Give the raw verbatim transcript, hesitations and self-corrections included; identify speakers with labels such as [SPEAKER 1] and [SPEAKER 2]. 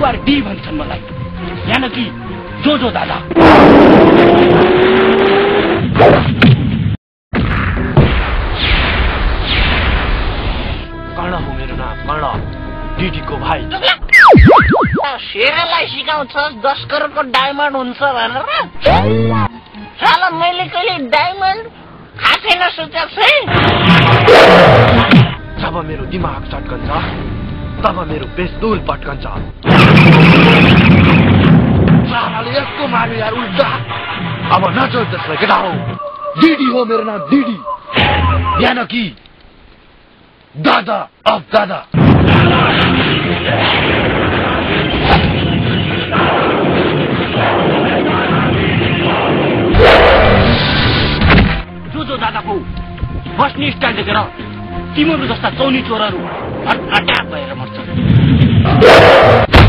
[SPEAKER 1] R D भन्छन् मलाई यानी कि जो जो दादा कर्ण हो मेरो नाम कर्ण डीडी को भाइ
[SPEAKER 2] शेरलाई सिकाउँछ दस करोडको डायमन्ड हुन्छ भनेर साला मैले कहिले डायमन्ड खासै नसोचेको छु
[SPEAKER 1] जब मेरो दिमाग चट्कन्छ तब मेरो पेस्तुल पट्कन्छ सालाले यस्तो मार्यो यार उल्टा अब नचोल त्यसलाई केटा हो डीडी हो मेरो नाम डीडी यानी कि दादा अफ दादा जो जो दादाको बस्ने स्टाइल देखेर तिमीहरू जस्ता चौनी चोरहरू अट्याक भएर मर्छ